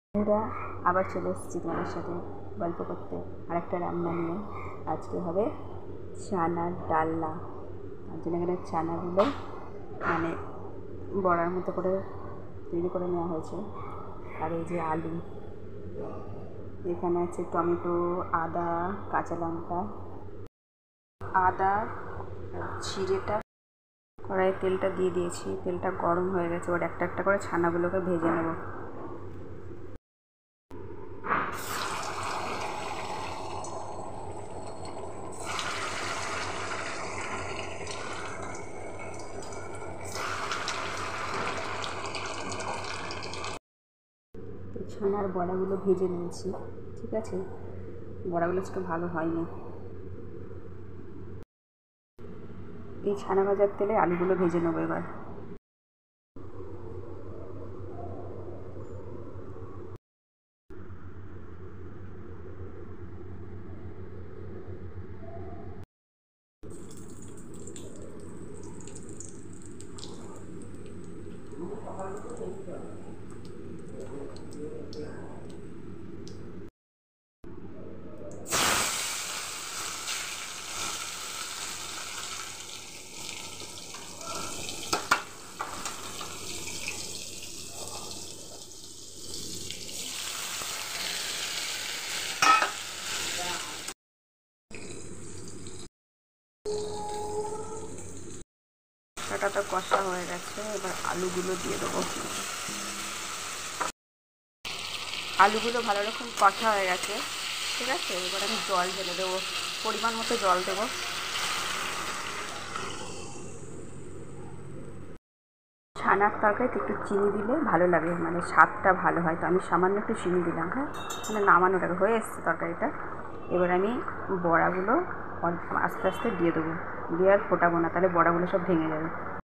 বন্ধুরা, আবার চলে এসেছি তোমাদের সাথে গল্প করতে আরেকটা রান্না নিয়ে। আজকে হবে চানার ডালনা। তার জন্য এখানে চানাগুলো মানে বড়ার মতো করে তৈরি করে নেওয়া হয়েছে। আর এই যে আলু, এখানে আছে টমেটো, আদা, কাঁচা লঙ্কা, আদা জিরেটা। কড়াইয়ে তেলটা দিয়ে দিয়েছি, তেলটা গরম হয়ে গেছে। এবার একটা একটা করে ছানাগুলোকে ভেজে নেব। ছানার বড়াগুলো ভেজে নিয়েছি, ঠিক আছে। বড়াগুলো আজকে ভালো হয়নি। এই ছানা ভাজার তেলে আলুগুলো ভেজে নেবো এবার। মশলাটা তো কষা হয়ে গেছে, এবার আলুগুলো দিয়ে দেবো। আলুগুলো ভালো রকম কষা হয়ে গেছে, ঠিক আছে। এবার আমি জল ঢেলে দেবো, পরিমাণ মতো জল দেবো। ছানার তরকারিতে একটু চিনি দিলে ভালো লাগে, মানে স্বাদটা ভালো হয়। তো আমি সামান্য একটু চিনি দিলাম, হ্যাঁ। মানে নামানোর আগে হয়ে এসছে তরকারিটা। এবার আমি বড়াগুলো আস্তে আস্তে দিয়ে দেবো, দিয়ে আর ফোটাবো না, তাহলে বড়াগুলো সব ভেঙে যাবে।